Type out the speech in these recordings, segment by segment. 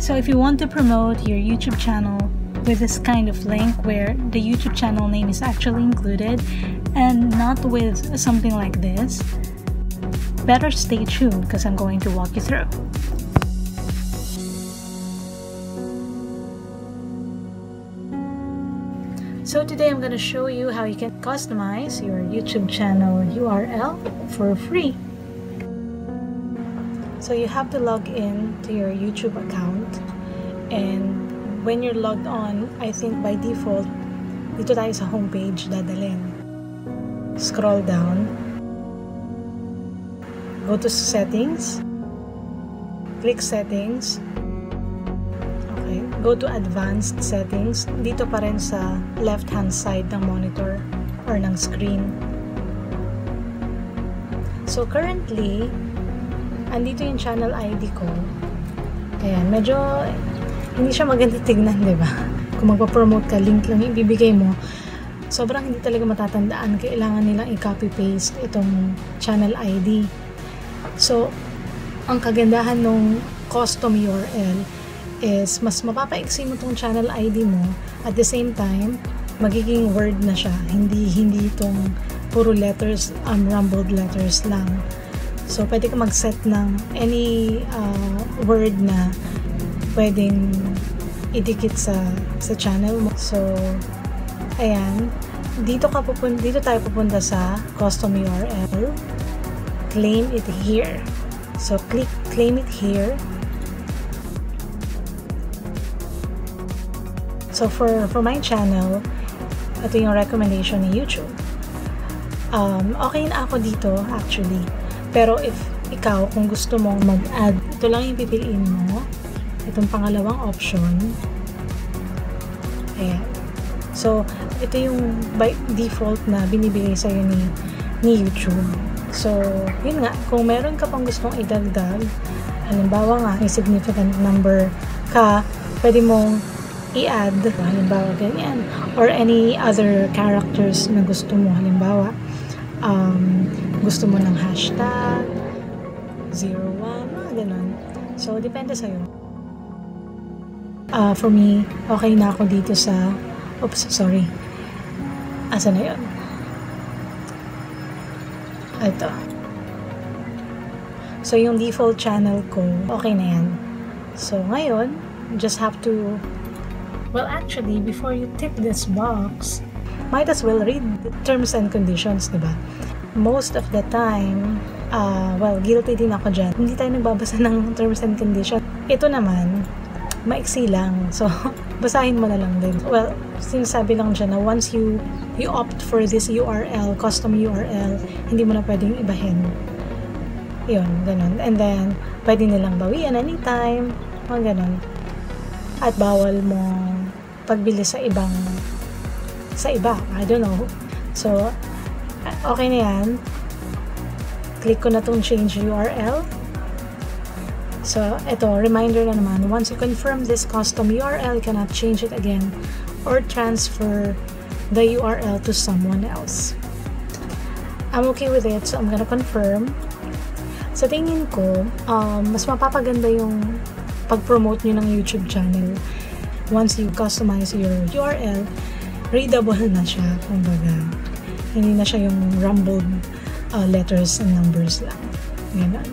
So if you want to promote your YouTube channel with this kind of link where the YouTube channel name is actually included and not with something like this, better stay tuned because I'm going to walk you through. So today I'm going to show you how you can customize your YouTube channel URL for free. So you have to log in to your YouTube account, and when you're logged on, I think by default, dito tayo sa homepage dadalhin. Scroll down. Go to settings. Click settings. Okay. Go to advanced settings. Dito pa rin sa left-hand side ng monitor or ng screen. So currently, andito yung channel ID ko. Ayan, medyo hindi siya maganda tignan, di ba? Kung magpa-promote ka, link lang ibibigay mo. Sobrang hindi talaga matatandaan. Kailangan nilang i-copy-paste itong channel ID. So, ang kagandahan ng custom URL is mas mapapaiksi mo itong channel ID mo. At the same time, magiging word na siya. Hindi itong puro letters, rumbled letters lang. So, pwede ka mag-set ng any word na pwedeng idikit sa channel mo. So, ayan. Dito tayo pupunta sa custom URL. Claim it here. So, click claim it here. So, for my channel, ito yung recommendation ni YouTube. Okay na ako dito, actually. Pero if ikaw, kung gusto mong mag-add, ito lang yung pipiliin mo. Itong pangalawang option. Ayan. So, ito yung by default na binibigay sa'yo ni YouTube. So, yun nga. Kung meron ka pang gustong idagdag, halimbawa nga, may significant number ka, pwede mong i-add, halimbawa ganyan. Or any other characters na gusto mo. Halimbawa, gusto mo ng hashtag, 01, mga ganun. So, depende sa'yo. For me, okay na ako dito sa, oops, sorry. Asa na yun? Ito. So, yung default channel ko, okay na yan. So, ngayon, just have to, well, actually, before you tick this box, might as well read the terms and conditions, diba? Most of the time, well, guilty din ako dyan. Hindi tayo nagbabasa ng terms and conditions. Ito naman, maiksi lang. So, basahin mo na lang din. Well, sinasabi lang dyan na once you opt for this URL, custom URL, hindi mo na pwedeng ibahin. Yun, ganun. And then, pwede nilang bawian anytime, mga ganun. At bawal mo pagbili sa iba. I don't know. So, okay na yan. Click ko na tong change URL. So, ito, reminder na naman, once you confirm this custom URL, you cannot change it again or transfer the URL to someone else. I'm okay with it, so I'm gonna confirm. Sa tingin ko, mas mapapaganda yung pag-promote nyo ng YouTube channel. Once you customize your URL, readable na siya, kumbaga. Hindi na siya yung rumbled letters and numbers lang. Ganun.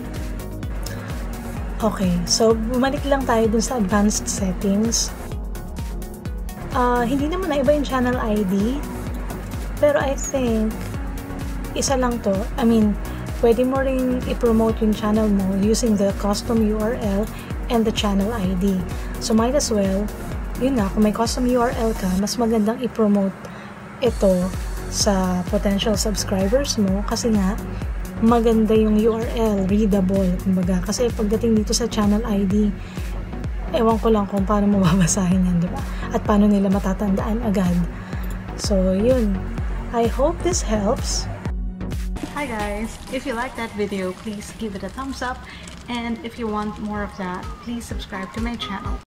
Okay, so bumalik lang tayo dun sa advanced settings. Hindi naman na iba yung channel ID, pero I think isa lang to. I mean, pwede mo ring i-promote yung channel mo using the custom URL and the channel ID. So might as well, yun nga, kung may custom URL ka, mas magandang i-promote ito sa potential subscribers mo kasi nga maganda yung URL, readable, kumbaga. Kasi pagdating dito sa channel ID, ewan ko lang kung paano mo babasahin yan, di ba? At paano nila matatandaan agad. So, yun. I hope this helps. Hi guys! If you like that video, please give it a thumbs up. And if you want more of that, please subscribe to my channel.